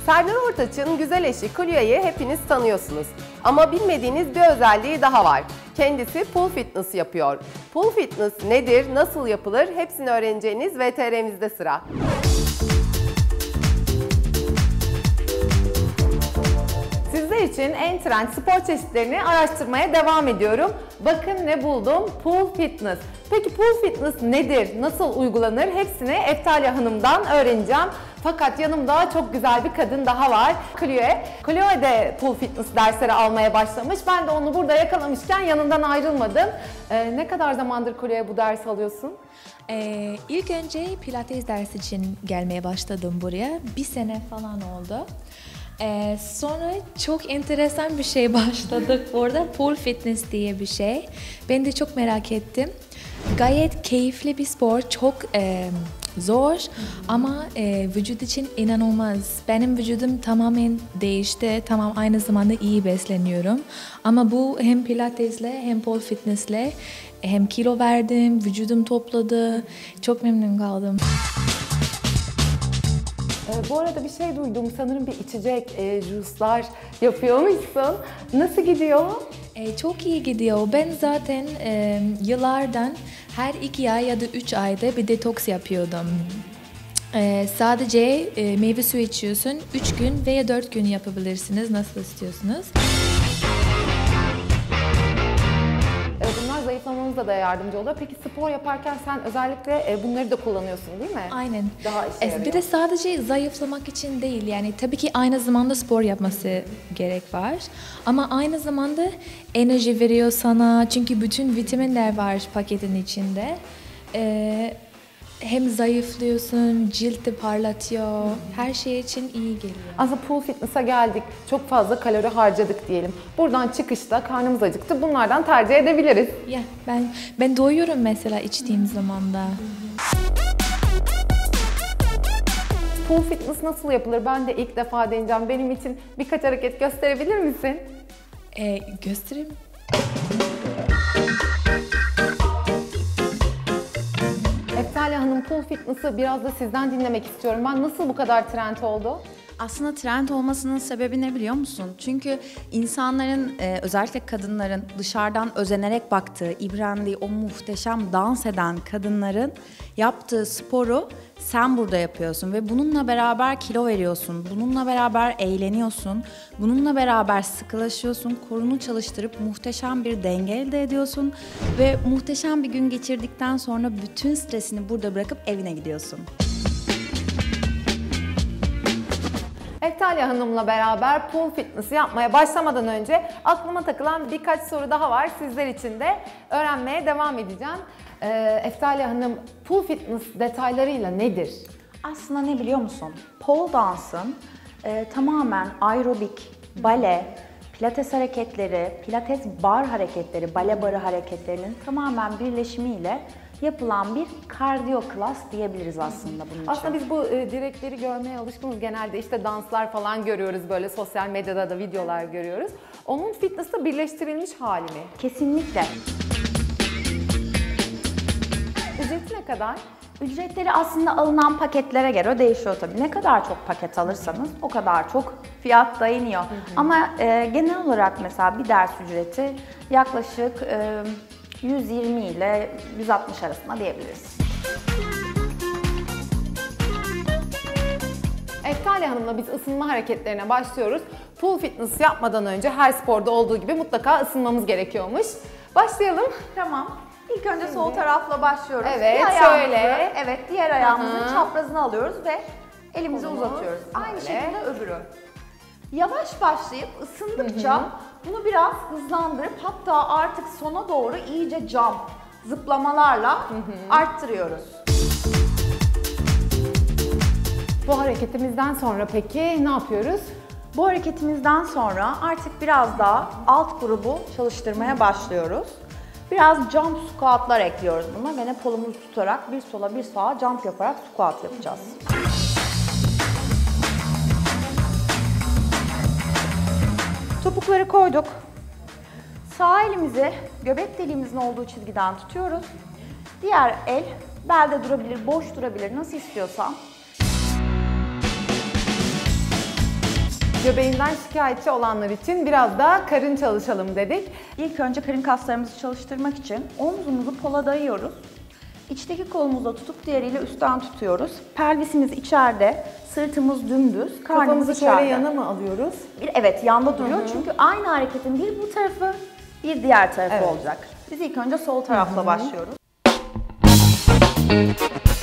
Serdar Ortaç'ın güzel eşi Clio'yu hepiniz tanıyorsunuz. Ama bilmediğiniz bir özelliği daha var. Kendisi pool fitness yapıyor. Pool fitness nedir, nasıl yapılır hepsini öğreneceğiniz VTR'mizde sıra. Sizler için en trend spor çeşitlerini araştırmaya devam ediyorum. Bakın ne buldum? Pool fitness. Peki pool fitness nedir? Nasıl uygulanır? Hepsini Eftalya Hanım'dan öğreneceğim. Fakat yanımda çok güzel bir kadın daha var. Clio. Clio de pool fitness dersleri almaya başlamış. Ben de onu burada yakalamışken yanından ayrılmadım. Ne kadar zamandır Clio'ya bu ders alıyorsun? İlk önce pilates dersi için gelmeye başladım buraya. Bir sene falan oldu. Sonra çok enteresan bir şey başladık burada. Pool fitness diye bir şey. Ben de çok merak ettim. Gayet keyifli bir spor. Çok zor ama vücut için inanılmaz. Benim vücudum tamamen değişti. Tamam, aynı zamanda iyi besleniyorum. Ama bu hem pilatesle hem pool fitnessle hem kilo verdim, vücudum topladı. Çok memnun kaldım. Bu arada bir şey duydum. Sanırım bir içecek, juice'lar yapıyormuşsun. Nasıl gidiyor? Çok iyi gidiyor. Ben zaten yıllardan her 2 ay ya da 3 ayda bir detoks yapıyordum. Sadece meyve suyu içiyorsun. 3 gün veya 4 gün yapabilirsiniz. Nasıl istiyorsunuz? Bunlar zayıflamanıza da yardımcı oluyor. Peki spor yaparken sen özellikle bunları da kullanıyorsun değil mi? Aynen. Daha işe yarıyor. Bir de sadece zayıflamak için değil. Yani tabii ki aynı zamanda spor yapması gerek var. Ama aynı zamanda enerji veriyor sana. Çünkü bütün vitaminler var paketin içinde. Hem zayıflıyorsun, cildi parlatıyor. Her şey için iyi geliyor. Aslında pool fitness'a geldik. Çok fazla kalori harcadık diyelim. Buradan çıkışta karnımız acıktı. Bunlardan tercih edebiliriz. Ya ben doyuyorum mesela içtiğim zaman da. Pool fitness nasıl yapılır? Ben de ilk defa deneyeceğim. Benim için birkaç hareket gösterebilir misin? Göstereyim. Eftalya Hanım, pool fitness'ı biraz da sizden dinlemek istiyorum. Ben nasıl bu kadar trend oldu? Aslında trend olmasının sebebi ne biliyor musun? Çünkü insanların, özellikle kadınların dışarıdan özenerek baktığı, imrendiği o muhteşem dans eden kadınların yaptığı sporu sen burada yapıyorsun ve bununla beraber kilo veriyorsun, bununla beraber eğleniyorsun, bununla beraber sıkılaşıyorsun, korunu çalıştırıp muhteşem bir denge elde ediyorsun ve muhteşem bir gün geçirdikten sonra bütün stresini burada bırakıp evine gidiyorsun. Eftalya Hanım'la beraber pool fitness'ı yapmaya başlamadan önce aklıma takılan birkaç soru daha var. Sizler için de öğrenmeye devam edeceğim. Eftalya Hanım, pool fitness detaylarıyla nedir? Aslında ne biliyor musun? Pole dansın tamamen aerobik, bale, pilates hareketleri, pilates bar hareketleri, bale barı hareketlerinin tamamen birleşimiyle yapılan bir kardiyo klas diyebiliriz aslında bunun için. Aslında biz bu direkleri görmeye alışkınız. Genelde işte danslar falan görüyoruz, böyle sosyal medyada da videolar görüyoruz. Onun fitness'la birleştirilmiş hali mi? Kesinlikle. Ücreti ne kadar? Ücretleri aslında alınan paketlere göre değişiyor tabii. Ne kadar çok paket alırsanız o kadar çok fiyat da iniyor. Ama genel olarak mesela bir ders ücreti yaklaşık 120 ile 160 arasında diyebiliriz. Eftalya Hanım'la biz ısınma hareketlerine başlıyoruz. Pool fitness yapmadan önce her sporda olduğu gibi mutlaka ısınmamız gerekiyormuş. Başlayalım. Tamam. İlk önce sol tarafla başlıyoruz. Evet, şöyle. Evet, diğer ayağımızın çaprazını alıyoruz ve elimizi Kolunu uzatıyoruz. Aynı böyle. şekilde öbürü. Yavaş başlayıp ısındıkça bunu biraz hızlandırıp hatta artık sona doğru iyice jump, zıplamalarla arttırıyoruz. Bu hareketimizden sonra peki ne yapıyoruz? Bu hareketimizden sonra artık biraz daha alt grubu çalıştırmaya başlıyoruz. Biraz jump squat'lar ekliyoruz buna ve kolumuzu tutarak bir sola bir sağa jump yaparak squat yapacağız. Topukları koyduk. Sağ elimizi göbek deliğimizin olduğu çizgiden tutuyoruz. Diğer el belde durabilir, boş durabilir, nasıl istiyorsan. göbeğinden şikayetçi olanlar için biraz da karın çalışalım dedik. İlk önce karın kaslarımızı çalıştırmak için omzumuzu pola dayıyoruz. İçteki kolumuzla tutup diğeriyle üstten tutuyoruz. Pelvisimiz içeride, sırtımız dümdüz, karnımız Kafamızı içeride. şöyle yana mı alıyoruz? Evet, yanda duruyor çünkü aynı hareketin bir bu tarafı, bir diğer tarafı Evet. olacak. Biz ilk önce sol tarafla başlıyoruz.